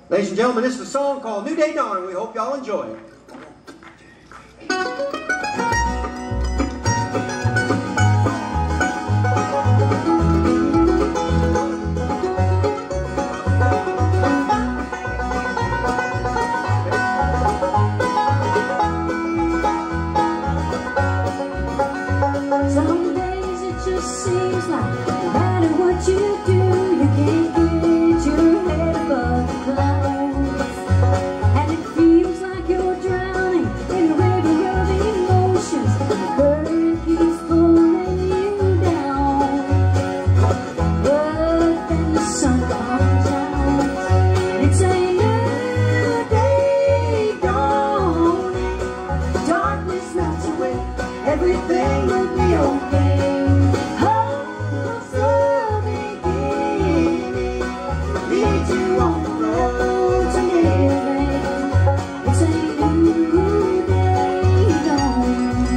Ladies and gentlemen, this is a song called New Day Dawning. We hope y'all enjoy it. Some days it just seems like no matter what you do, you can't get your head above the clouds. And it feels like you're drowning in a river of emotions, and the current keeps pulling you down. But then the sun comes out, it's a new day dawning. Darkness melts away, everything will be okay. Hope's the beginning, leads you on the road to living. It's a new day dawning.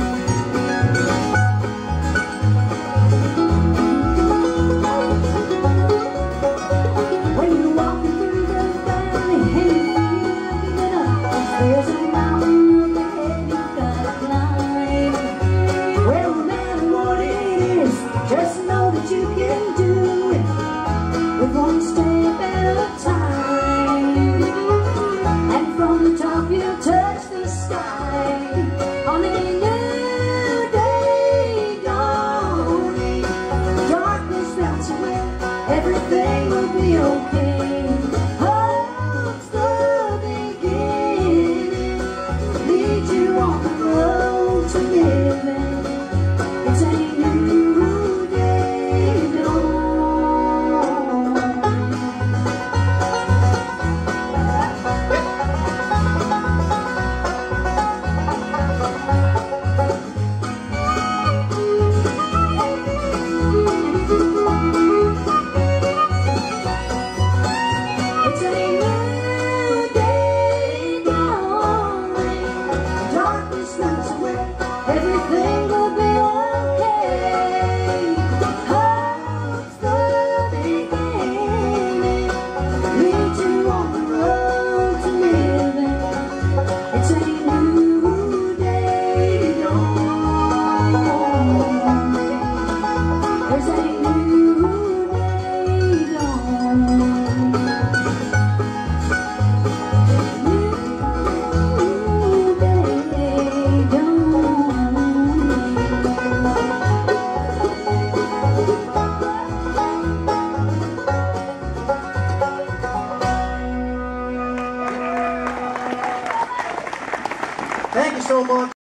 When you're walking through the valley and you feel like giving up, there's a mountain up ahead you've got to climb. Well, no matter what it is, just know that you can do it with one step at a time. And from the top you'll touch the sky on a new day dawning. Darkness melts away, everything will be okay. Hope's the beginning, lead you on the road to living. It's a new day dawning. It's a new day dawning. Darkness melts away, everything will be okay. Hope's the beginning, lead you on the road to living. It's a new day dawning. There's a new day dawning. Thank you so much.